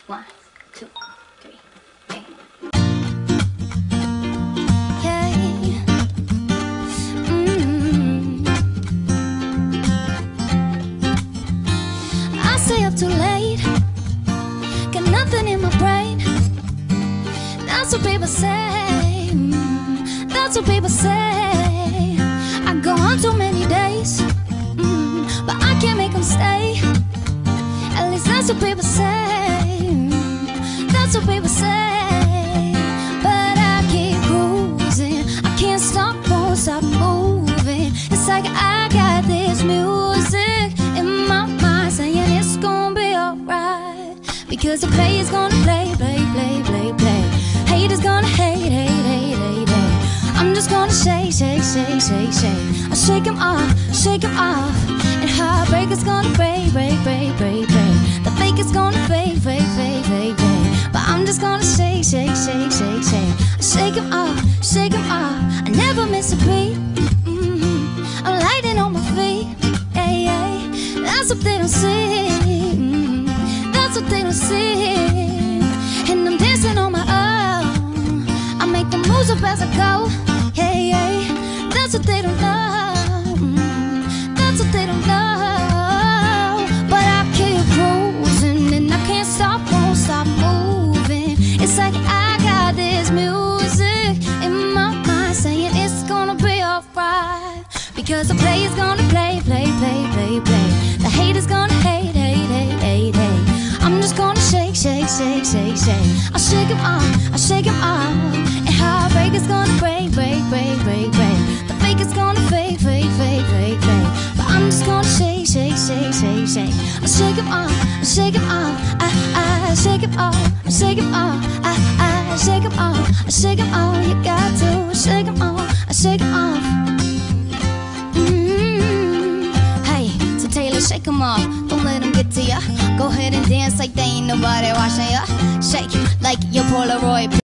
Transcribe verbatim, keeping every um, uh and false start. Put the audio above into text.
One, two, three, hey. Yeah. Mm. I stay up too late, got nothing in my brain. That's what people say. Mm. That's what people say. I go on too many days, mm. but I can't make them stay. At least that's what people say. Mm. That's what people say. But I keep cruising, I can't stop, won't stop moving. It's like I got this music in my mind saying it's gonna be alright, because the play is gonna play, play, play, play, play. Haters gonna hate, hate, hate, hate, hate. I'm just gonna shake, shake, shake, shake, shake. I'll shake 'em off, shake 'em off. And heartbreaker's gonna break, break, break, break, break. The fake is gonna fade, fade, fade, fade, fade. But I'm just gonna shake, shake, shake, shake, shake. I'll shake 'em off, shake 'em off. I never miss a beat. Mm-hmm. I'm lighting on my feet, yeah, yeah. That's what they don't see. Mm-hmm. That's what they don't see. And I'm dancing on my own. I make the moves up as I go, yeah, yeah. That's what they don't know. Mm-hmm. That's what they don't know. But I keep cruising and I can't stop, won't stop moving. It's like I got this music in my mind saying it's gonna be alright, because the play is gonna play, play, play, play, play. The haters gonna hate, hate, hate, hate, hate. I'm just gonna shake, shake, shake, shake, shake. I'll shake 'em off, I'll shake 'em off. And heartbreaker's gonna break, break, break, break, break. The fake is gonna fade, fade, fade, fade, fade. But I'm just gonna shake, shake, shake, shake, shake. I'll shake 'em off, I'll shake 'em off. I, I, shake 'em off, I'll shake 'em off. I, I, shake 'em off, I'll shake 'em off. You got to shake 'em off, I'll shake 'em off. Mm-hmm. Hey, so Taylor, shake 'em off. Don't let 'em get to ya. Go ahead and dance like they ain't nobody watching ya. Shake like your Polaroid.